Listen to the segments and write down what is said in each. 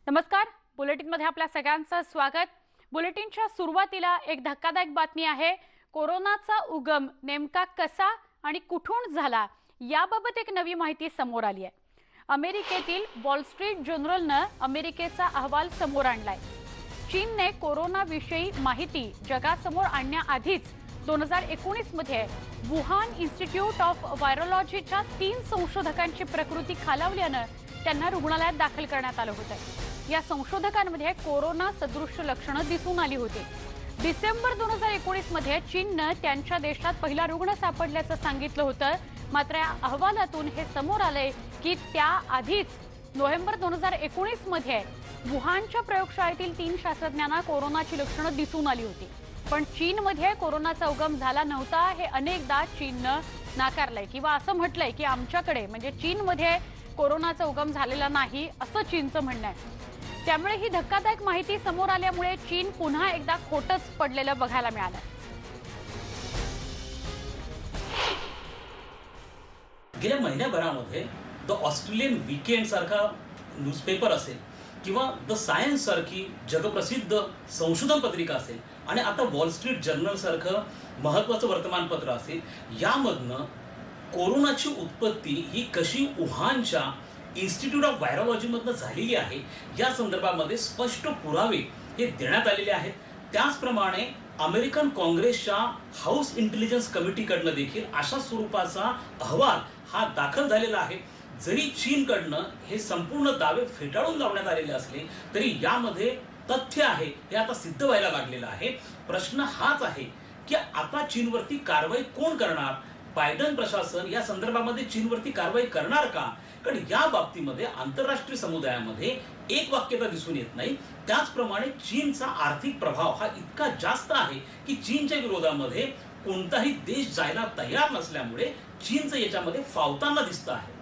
नमस्कार. बुलेटिनमध्ये आपल्या सगळ्यांचं स्वागत. बुलेटिनच्या सुरुवातीला एक धक्कादायक बातमी आहे. कोरोनाचा उगम नेमका कसा आणि कुठून झाला याबाबत एक नवी माहिती समोर आली आहे. अमेरिकेतील वॉल स्ट्रीट जर्नलनं अमेरिकेचा अहवाल समोर आणलाय. चीनने कोरोनाविषयी माहिती जगासमोर आणण्याआधीच 2019 मध्ये वुहान इन्स्टिट्यूट ऑफ व्हायरोलॉजीच्या 3 संशोधकांची प्रकृती खालावल्यानं त्यांना रुग्णालयात दाखल करण्यात आलं होतं. या संशोधकांमध्ये कोरोना सदृश्य लक्षणं दिसून आली होती. डिसेंबर 2019 मध्ये चीननं त्यांच्या देशात पहिला रुग्ण सापडल्याचं सांगितलं होतं. मात्र या अहवालातून हे समोर आलंय की त्याआधीच नोव्हेंबर 2019 मध्ये वुहानच्या प्रयोगशाळेतील 3 शास्त्रज्ञांना कोरोनाची लक्षणं दिसून आली होती. पण चीनमध्ये कोरोनाचा उगम झाला नव्हता हे अनेकदा चीननं नाकारलंय किंवा असं म्हटलंय की आमच्याकडे म्हणजे चीनमध्ये कोरोनाचा उगम झालेला नाही असं चीनचं म्हणणं आहे. त्यामुळे ही धक्कादायक माहिती समोर आल्यामुळे चीन पुन्हा एकदा खोटच पडलेलं बघायला मिळालं. गेल्या महिन्याभरामध्ये द ऑस्ट्रेलियन वीकेंड सारखा न्यूजपेपर असेल किंवा द सायन्स सारखी जगप्रसिद्ध संशोधन पत्रिका असेल आणि आता वॉल स्ट्रीट जर्नल सारखं महत्त्वाचं वर्तमानपत्र असेल, यामधनं कोरोनाची उत्पत्ती ही कशी वुहानच्या इन्स्टिट्यूट ऑफ व्हायरोलॉजीमधनं झालेली आहे या संदर्भामध्ये स्पष्ट पुरावे हे देण्यात आलेले आहेत. त्याचप्रमाणे अमेरिकन काँग्रेसच्या हाऊस इंटेलिजन्स कमिटीकडनं देखील अशा स्वरूपाचा अहवाल हा दाखल झालेला आहे. जरी चीनकडनं हे संपूर्ण दावे फेटाळून लावण्यात आलेले असले तरी यामध्ये तथ्य आहे हे आता सिद्ध व्हायला लागलेलं आहे. प्रश्न हाच आहे की आता चीनवरती कारवाई कोण करणार? बायडन प्रशासन या संदर्भामध्ये चीनवरती कारवाई करणार का? कारण या बाबतीमध्ये आंतरराष्ट्रीय समुदायामध्ये एक वाक्यता दिसून येत नाही. त्याचप्रमाणे चीनचा आर्थिक प्रभाव हा इतका जास्त आहे की चीनच्या विरोधामध्ये कोणताही देश जायला तयार नसल्यामुळे चीनचं याच्यामध्ये फावताना दिसतं आहे.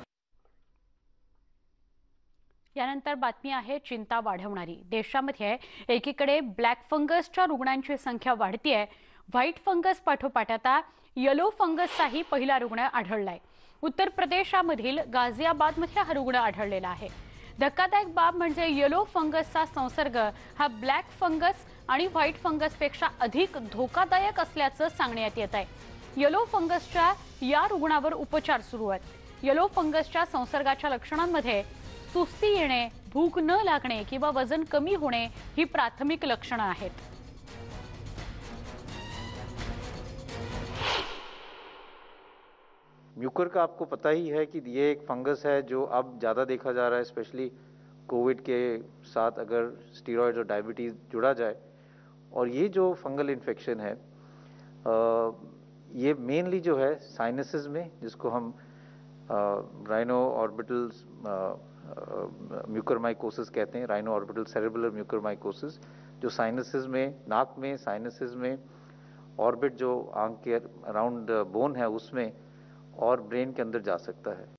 यानंतर बातमी आहे चिंता वाढवणारी. देशामध्ये एकीकडे ब्लॅक फंगसच्या रुग्णांची संख्या वाढतीये. व्हाईट फंगस पाठोपाठ आता येलो फंगसचाही पहिला रुग्ण आढळलाय. उत्तर प्रदेशामधील गाझियाबादमध्ये हा रुग्ण आढळलेला आहे. धक्कादायक बाब म्हणजे येलो फंगसचा संसर्ग हा ब्लॅक फंगस आणि व्हाईट फंगसपेक्षा अधिक धोकादायक असल्याचं सांगण्यात येत आहे. येलो फंगसच्या या रुग्णावर उपचार सुरू आहेत. येलो फंगसच्या संसर्गाच्या लक्षणांमध्ये सुस्ती येणे, भूक न लागणे किंवा वजन कमी होणे ही प्राथमिक लक्षणं आहेत. म्यूकर का आपको पता ही है कि ये एक फंगस है जो अब ज़्यादा देखा जा रहा है, स्पेशली कोविड के साथ अगर स्टीरॉयड और डायबिटीज़ जुड़ा जाए. और ये जो फंगल इन्फेक्शन है ये मेनली जो है साइनसेस में, जिसको हम राइनो ऑर्बिटल म्यूकरमाइकोसिस कहते हैं, राइनो ऑर्बिटल सेरेब्रल म्यूकरमाइकोसिस, जो साइनसेस में, नाक में, साइनसेस में, ऑर्बिट जो आंख के अराउंड बोन है उसमें और ब्रेन के अंदर जा सकता है.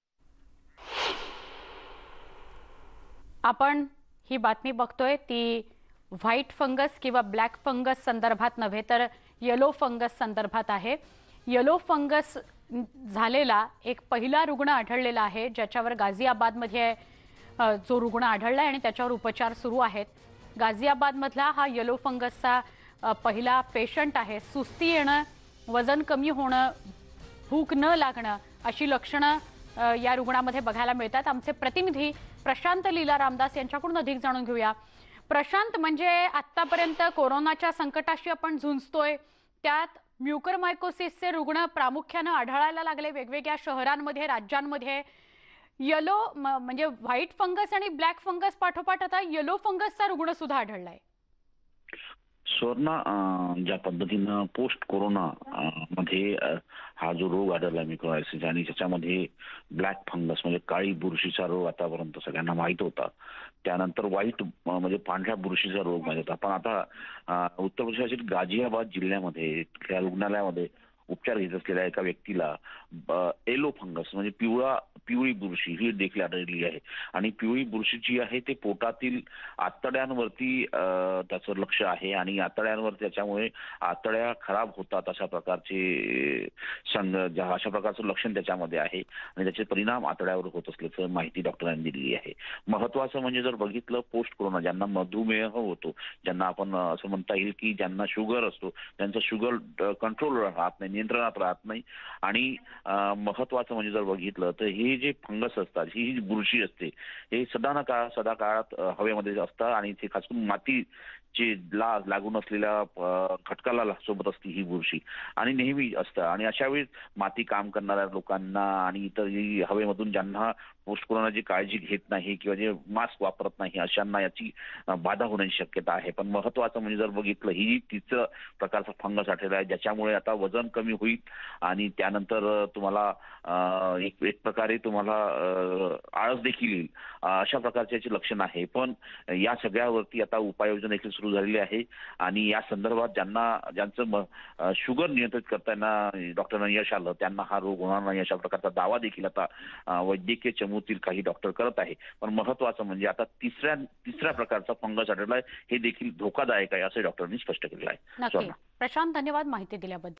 आपण ही बातमी बघतोय ती व्हाईट फंगस किंवा ब्लॅक फंगस संदर्भात नव्हे तर येलो फंगस संदर्भात आहे. येलो फंगस झालेला एक पहिला रुग्ण आढळलेला आहे ज्याच्यावर गाझियाबादमध्ये जो रुग्ण आढळलाय आणि त्याच्यावर उपचार सुरू आहेत. गाझियाबादमधला हा येलो फंगसचा पहिला पेशंट आहे. सुस्ती येणं, वजन कमी होणं, भूक न लागणं अशी लक्षणं या रुग्णामध्ये बघायला मिळतात. आमचे प्रतिनिधी प्रशांत लीला रामदास यांच्याकडून अधिक जाणून घेऊया. प्रशांत, म्हणजे आतापर्यंत कोरोनाच्या संकटाशी आपण झुंजतोय, त्यात म्यूकरमायकोसिसचे रुग्ण प्रामुख्याने आढळायला लागले वेगवेगळ्या शहरांमध्ये, राज्यांमध्ये. येलो म्हणजे व्हाईट फंगस आणि ब्लॅक फंगस पाठोपाठ आता येलो फंगसचा रुग्ण सुद्धा आढळलाय. स्वर्णा, ज्या पद्धतीनं पोस्ट कोरोना मध्ये हा जो रोग आढळला म्युकोरायसिस आणि त्याच्यामध्ये ब्लॅक फंगस म्हणजे काळी बुरशीचा रोग आतापर्यंत सगळ्यांना माहित होता, त्यानंतर व्हाईट म्हणजे पांढऱ्या बुरशीचा रोग माहित होता. पण आता उत्तर प्रदेशातील गाझियाबाद जिल्ह्यामध्ये त्या रुग्णालयामध्ये उपचार घेत असलेल्या एका व्यक्तीला येलो फंगस म्हणजे पिवळा पिवळी बुरशी ही देखील आढळली आहे. आणि पिवळी बुरशी जी आहे ते पोटातील आतड्यांवरती त्याचं लक्ष आहे आणि आतड्यांवर त्याच्यामुळे आतड्या खराब होतात अशा प्रकारचे अशा प्रकारचं लक्षण त्याच्यामध्ये आहे आणि त्याचे परिणाम आतड्यावर होत असल्याचं माहिती डॉक्टरांनी दिलेली आहे. महत्वाचं म्हणजे जर बघितलं पोस्ट कोरोना ज्यांना मधुमेह होतो, ज्यांना आपण असं म्हणता येईल की ज्यांना शुगर असतो, त्यांचं शुगर कंट्रोल राहत नाही, नियंत्रणात राहत नाही. आणि महत्वाचं म्हणजे जर बघितलं तर हे जे फंगस असतात, ही जी बुरशी असते, हे सदा काळात हवेमध्ये असतात आणि ते खास करून माती जे लागून असलेल्या खटकाला सोबत असते ही बुरशी आणि नेहमी असतं. आणि अशा वेळी माती काम करणाऱ्या लोकांना आणि इतर हवेमधून ज्यांना पोस्ट कोरोनाची काळजी घेत नाही किंवा जे मास्क वापरत नाही अशांना याची बाधा होण्याची शक्यता आहे. पण महत्वाचं म्हणजे जर बघितलं ही तिसरं प्रकारचा फंगस आढळला आहे ज्याच्यामुळे आता वजन कमी होईल आणि त्यानंतर तुम्हाला एक प्रकारे तुम्हाला आळस देखील येईल अशा प्रकारचे याचे लक्षण आहे. पण या सगळ्यावरती आता उपाययोजना देखील सुरू झालेली आहे आणि या संदर्भात ज्यांचं शुगर नियंत्रित करताना डॉक्टरांना यश आलं त्यांना हा रोग होणार नाही अशा प्रकारचा दावा देखील आता वैद्यकीय चमूतील काही डॉक्टर करत आहे. पण महत्वाचं म्हणजे आता तिसऱ्या प्रकारचा फंगस आढळलाय हे देखील धोकादायक आहे असं डॉक्टरांनी स्पष्ट केलेलं आहे. नक्की प्रशांत, धन्यवाद माहिती दिल्याबद्दल.